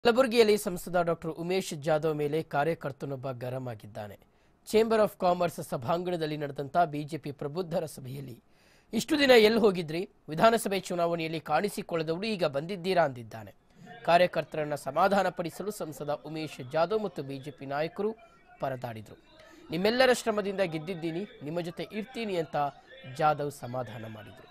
ಕಲಬುರಗಿಯಲ್ಲಿ ಸಂಸದ ಡಾಕ್ಟರ್ ಉಮೇಶ್ ಜಾಧವ್ ಮೇಲೆ ಕಾರ್ಯಕರ್ತನೊಬ್ಬ ಗರಂ ಆಗಿದ್ದಾನೆ. ಚೇಂಬರ್ ಆಫ್ ಕಾಮರ್ಸ್ ಸಭಾಂಗಣದಲ್ಲಿ ನಡೆದಂತ ಬಿಜೆಪಿ ಪ್ರಬುದ್ಧರ ಸಭೆಯಲ್ಲಿ ಇಷ್ಟು ದಿನ ಎಲ್ಲಿ ಹೋಗಿದ್ರಿ, ವಿಧಾನಸಭೆ ಚುನಾವಣೆಯಲ್ಲಿ ಕಾಣಿಸಿಕೊಳ್ಳದವರು ಈಗ ಬಂದಿದ್ದೀರಾ ಅಂದಿದ್ದಾನೆ. ಕಾರ್ಯಕರ್ತರನ್ನ ಸಮಾಧಾನಪಡಿಸಲು ಸಂಸದ ಉಮೇಶ್ ಜಾಧವ್ ಮತ್ತು ಬಿಜೆಪಿ ನಾಯಕರು ಪರದಾಡಿದ್ರು. ನಿಮ್ಮೆಲ್ಲರ ಶ್ರಮದಿಂದ ಗೆದ್ದಿದ್ದೀನಿ, ನಿಮ್ಮ ಜೊತೆ ಇರ್ತೀನಿ ಅಂತ ಜಾಧವ್ ಸಮಾಧಾನ ಮಾಡಿದರು.